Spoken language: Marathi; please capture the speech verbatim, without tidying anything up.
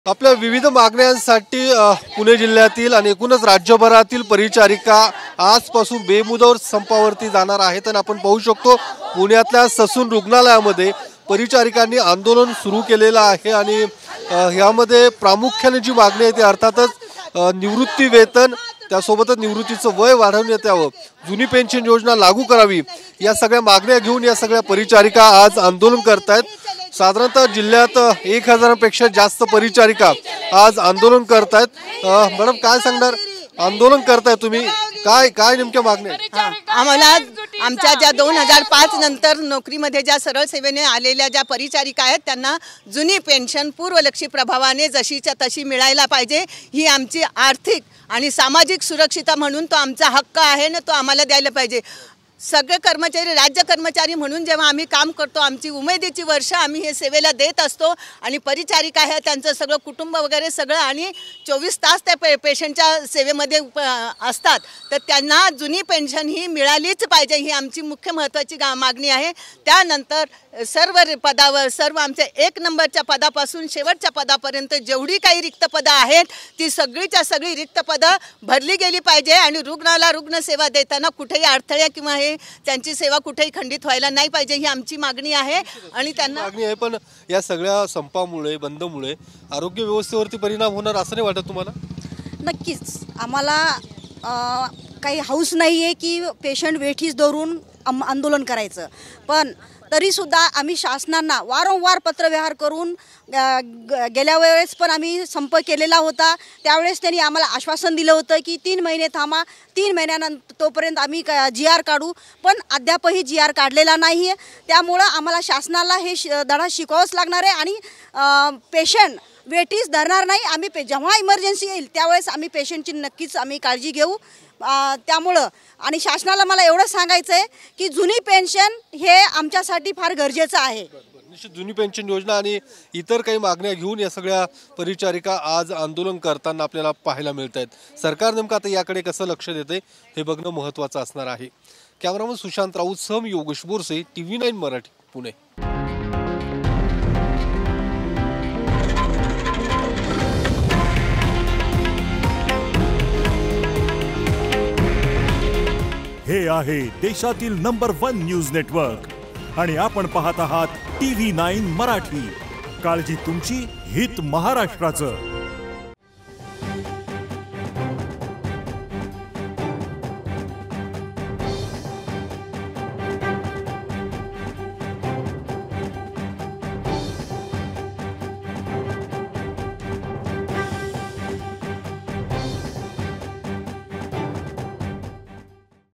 आपल्या विविध मागण्यांसाठी पुणे जिल्ह्यातील आणि एकूणच राज्यभरातील परिचारिका आजपासून बेमुदत संपावरती जाणार आहेत आणि आपण पाहू शकतो पुण्यातल्या ससून रुग्णालयामध्ये परिचारिकांनी आंदोलन सुरू केलेलं आहे आणि यामध्ये प्रामुख्याने जी मागणी आहे ती अर्थातच निवृत्ती वेतन, त्यासोबतच निवृत्तीचं वय वाढवण्यात यावं, जुनी पेन्शन योजना लागू करावी, या सगळ्या मागण्या घेऊन या सगळ्या परिचारिका आज आंदोलन करतायत। साधारणतः जिल्ह्यात एक हजारांपेक्षा जास्त परिचारिका आज आंदोलन करतायत। मॅडम काय सांगणार, आंदोलन करताय तुम्ही, काय काय नेमक्या मागण्या? आम्हाला आमच्या ज्या दोन हजार पाच नंतर नोकरीमध्ये ज्या सरळ सेवेने आलेल्या ज्या परिचारिका आहेत त्यांना जुनी पेन्शन पूर्वलक्षी प्रभावाने जशीच्या तशी मिळायला पाहिजे, ही आमची आर्थिक आणि सामाजिक सुरक्षितता म्हणून तो आमचा हक्क आहे ना, तो आम्हाला द्यायला पाहिजे। सगळे कर्मचारी राज्य कर्मचारी म्हणून जेव्हा आम्ही काम करतो, आमची उमेदीची वर्ष आम्ही हे सेवेला देत असतो आणि परिचारिका आहे त्यांचं सगळं कुटुंब वगैरे सगळं आणि चोवीस तास त्या पे पेशंटच्या सेवेमध्ये असतात, तर त्यांना जुनी पेन्शन ही मिळालीच पाहिजे, ही आमची मुख्य महत्त्वाची मागणी आहे। त्यानंतर सर्व पदावर सर्व आमच्या एक नंबरच्या पदापासून शेवटच्या पदापर्यंत जेवढी काही रिक्त पदं आहेत ती सगळीच्या सगळी रिक्त पदं भरली गेली पाहिजे आणि रुग्णाला रुग्णसेवा देताना कुठेही अडथळे किंवा हे त्यांची सेवा कुठेही खंडित व्हायला नाही पाहिजे, ही आमची मागणी आहे। आणि त्यांना मागणी आहे, पण या सगळ्या संपामुळे बंदमुळे आरोग्य व्यवस्थेवरती परिणाम होणार असं नाही वाटत तुम्हाला? नक्कीच आम्हाला काही हौस नाही आहे की पेशंट वेठीस धरून आंदोलन करायचं, पण तरीसुद्धा आम्ही शासनांना वारंवार पत्रव्यवहार करून गेल्या वेळेस पण आम्ही संप केलेला होता, त्यावेळेस त्यांनी आम्हाला आश्वासन दिलं होतं की तीन महिने थांबा, तीन महिन्यानंतर तोपर्यंत आम्ही जी आर काढू, पण अद्यापही जी आर काढलेला नाही आहे। त्यामुळं आम्हाला शासनाला हे धडा शिकवावंच लागणार आहे आणि पेशंट वेटीस धरणार नाही। आम्ही पे जेव्हा इमर्जन्सी येईल त्यावेळेस आम्ही पेशंटची नक्कीच आम्ही काळजी घेऊ। त्यामुळं आणि शासनाला मला एवढं सांगायचं आहे की जुनी पेन्शन हे आमच्यासाठी फार गरजेचं आहे। निश्चित जुनी पेन्शन योजना आणि इतर काही मागण्या घेऊन या सगळ्या परिचारिका आज आंदोलन करताना आपल्याला पाहायला मिळत आहेत। सरकार नेमकं आता याकडे कसं लक्ष देते हे बघणं महत्त्वाचं असणार आहे। कॅमेरामन सुशांत राऊत सम योगेश बोरसे, टीव्ही नाईन मराठी, पुणे। हे आहे देशातील नंबर वन न्यूज नेटवर्क आणि आपण पाहत आहात टीव्ही नाईन मराठी। काळजी तुमची, हित महाराष्ट्राचं।